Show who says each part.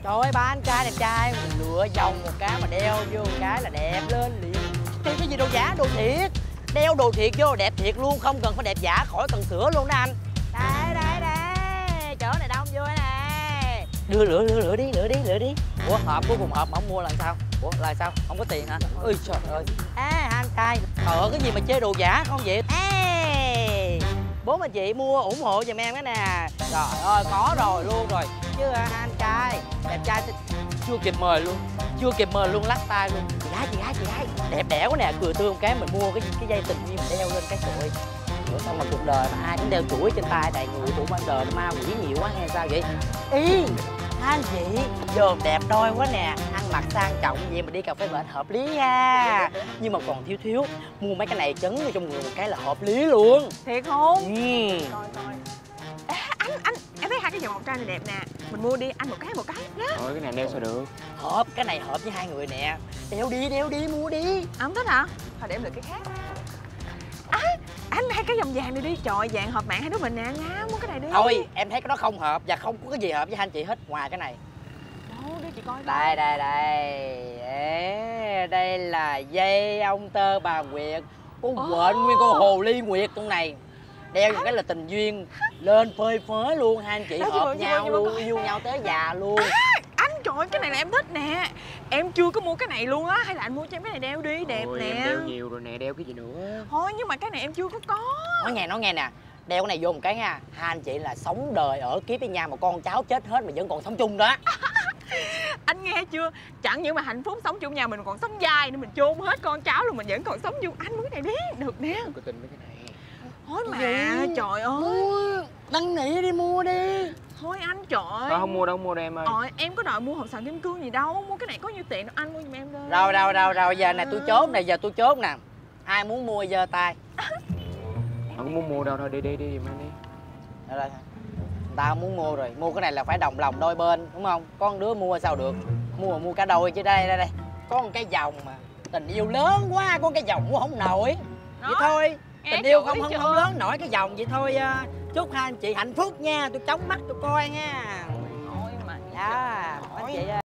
Speaker 1: Trời ơi, ba anh trai đẹp trai, mình lựa vòng một cái mà đeo vô một cái là đẹp lên liền. Đeo cái gì đồ giả, đồ thiệt. Đeo đồ thiệt vô đẹp thiệt luôn, không cần phải đẹp giả, khỏi cần sửa luôn đó anh. Đây, đây, đây, chỗ này đông vui nè. Đưa lựa đi. Ủa, hộp cuối cùng hộp mà không mua là sao? Ủa, là sao? Không có tiền hả? Ôi trời ơi. Anh trai, cái gì mà chơi đồ giả không vậy? Bố mà chị mua ủng hộ giùm em cái nè. Trời ơi, có rồi luôn rồi. Chứ anh trai, đẹp trai chưa kịp mời luôn, lắc tay luôn. Chị gái, đẹp đẽ quá nè, cười tươi một cái mình mua cái dây tình duyên mình đeo lên cái sụi. Ủa sao mà cuộc đời mà ai cũng đeo chuỗi trên tay đầy người tụi ban đời ma quỷ nhiều quá hay sao vậy? Anh chị, dồn đẹp đôi quá nè, ăn mặc sang trọng vậy mà đi cà phê bệnh hợp lý ha. Nhưng mà còn thiếu, mua mấy cái này chấn vô trong người một cái là hợp lý luôn.
Speaker 2: Thiệt không?
Speaker 1: Coi.
Speaker 2: Ê, anh, em thấy hai cái vòng ngọc trai này đẹp nè. Mình mua đi, anh một cái nhá.
Speaker 3: Thôi cái này đeo sao được?
Speaker 1: Hợp, cái này hợp với hai người nè. Đeo đi, mua đi.
Speaker 2: Không thích hả? Thôi để em lựa cái khác. Anh hai cái vòng vàng này đi. Trời, vàng hợp mạng hai đứa mình nè, nhá, mua cái này đi.
Speaker 1: Thôi, em thấy cái đó không hợp và không có cái gì hợp với hai anh chị hết ngoài cái này.
Speaker 2: Đâu, đi chị coi.
Speaker 1: Đây. Đây là dây ông tơ bà Nguyệt. Con quện nguyên con hồ ly Nguyệt con này. Đeo một cái là tình duyên lên phơi phới luôn, hai anh chị hợp nhau luôn, yêu nhau tới già luôn.
Speaker 2: Anh trời ơi, cái này là em thích nè. Em chưa có mua cái này luôn á. Hay là anh mua cho em cái này đeo đi, đẹp nè.
Speaker 3: Em đeo nhiều rồi nè, đeo cái gì nữa?
Speaker 2: Thôi nhưng mà cái này em chưa có.
Speaker 1: Nói nghe nè, đeo cái này vô một cái nha. Hai anh chị là sống đời ở kiếp với nhau mà con cháu chết hết mà vẫn còn sống chung đó.
Speaker 2: Anh nghe chưa? Chẳng những mà hạnh phúc sống chung nhà mình còn sống dai nữa, mình chôn hết con cháu luôn mình vẫn còn sống chung. Anh mua cái này đi, được nè.
Speaker 3: Đừng có tin mấy cái này.
Speaker 2: Thôi mà, trời ơi.
Speaker 1: Năn nỉ đi, mua đi.
Speaker 2: Thôi anh, trời ơi.
Speaker 3: Không mua đâu em ơi.
Speaker 2: Em có đòi mua hộp sàn kim cương gì đâu. Mua cái này có nhiêu tiền đâu, anh mua giùm em đi.
Speaker 1: Rồi, giờ này tôi chốt nè. Ai muốn mua giơ tay.
Speaker 3: Không muốn mua đâu, thôi đi giùm anh đi.
Speaker 1: Đây. Tao muốn mua rồi, mua cái này là phải đồng lòng đôi bên, đúng không? Có một đứa mua sao được. Mua cả đôi chứ. Đây. Có một cái vòng mà tình yêu lớn quá, có cái vòng mua không nổi. Vậy thôi, tình yêu không lớn nổi cái vòng vậy thôi. Chúc hai anh chị hạnh phúc nha, tôi chóng mắt tôi coi nha.
Speaker 2: Thôi mà.
Speaker 1: Dạ, anh chị